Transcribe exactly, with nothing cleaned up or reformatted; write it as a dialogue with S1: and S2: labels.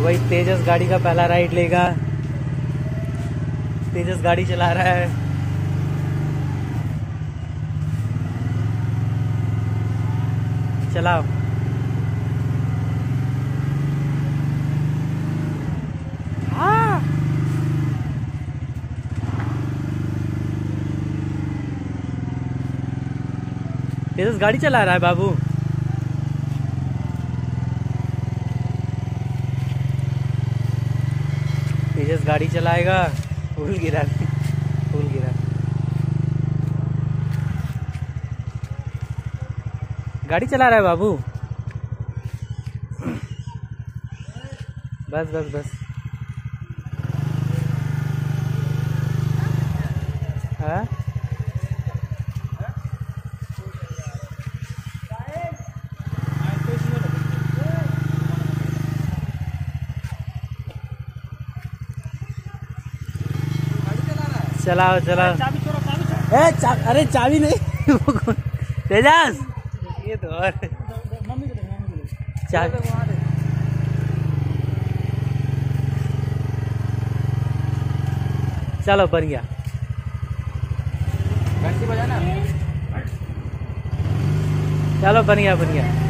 S1: भाई तेजस गाड़ी का पहला राइड लेगा। तेजस गाड़ी चला रहा है। चलाओ। हाँ तेजस गाड़ी चला रहा है बाबू। तेजस गाड़ी चलाएगा। फूल गिरा फूल गिरा। गाड़ी चला रहा है बाबू। बस बस बस। हाँ चलाओ चलाओ। ए चा, अरे चाबी नहीं। तेजस ये तो और चाबी। चलो बन गया। चलो बन गया बन गया।